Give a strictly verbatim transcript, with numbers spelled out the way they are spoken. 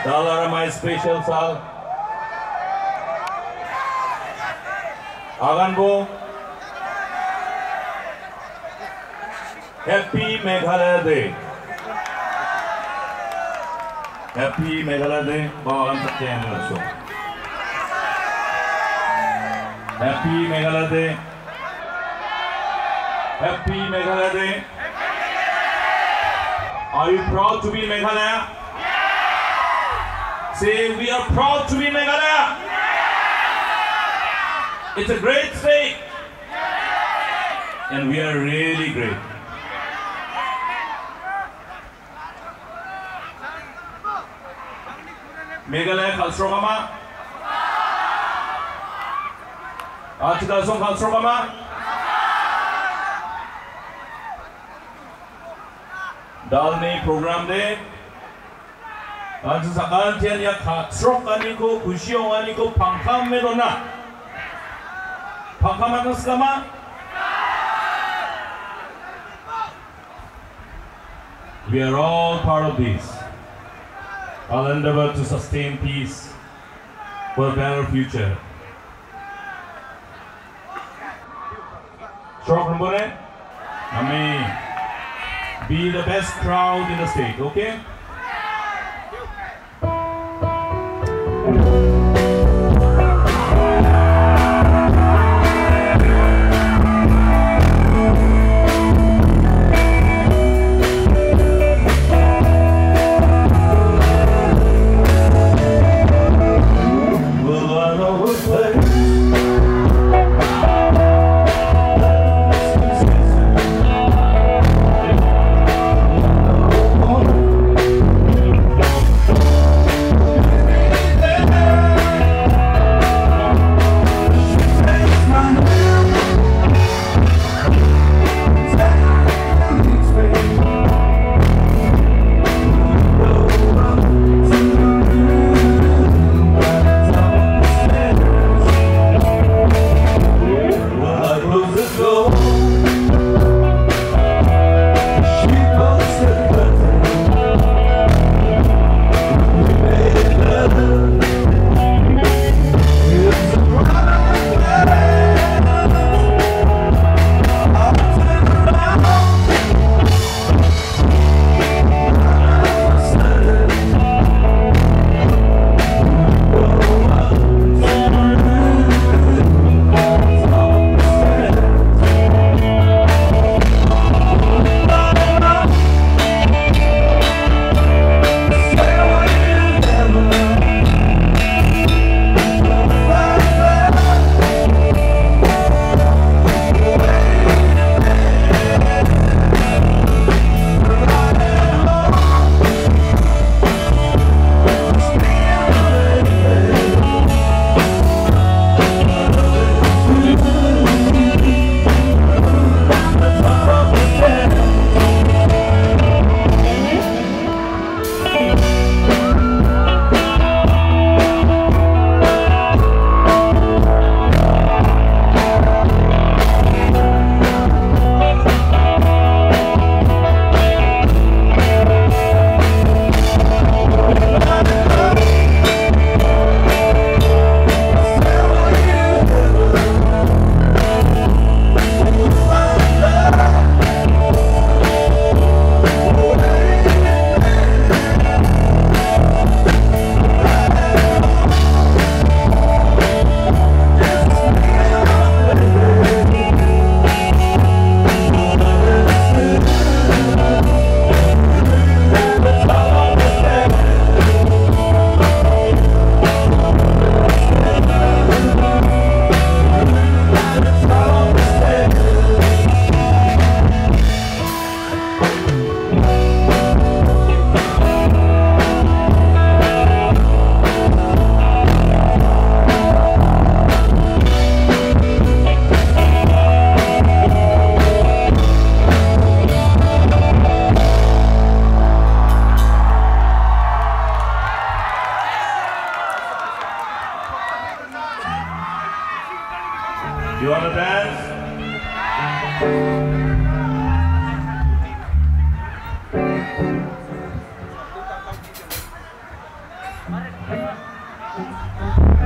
my special sal. Aganbo. Happy Meghalaya Day. Happy Meghalaya Day. Bawagan sa channel so. Happy Meghalaya Day. Happy Meghalaya Day. Are you proud to be Meghalaya? Say, we are proud to be Meghalaya. It's a great state. And we are really great. Meghalaya Kalsrogama. Archidalsong Kalsrogama. Dalni program de. आज सकाल chain या खासरों कानी को खुशियों वानी को पंखा में रोना पंखा में तो Sukma we are all part of this. I'll endeavor to sustain peace for a better future. Short number one, Amen. Be the best crowd in the state, okay? You wanna dance? Thank you.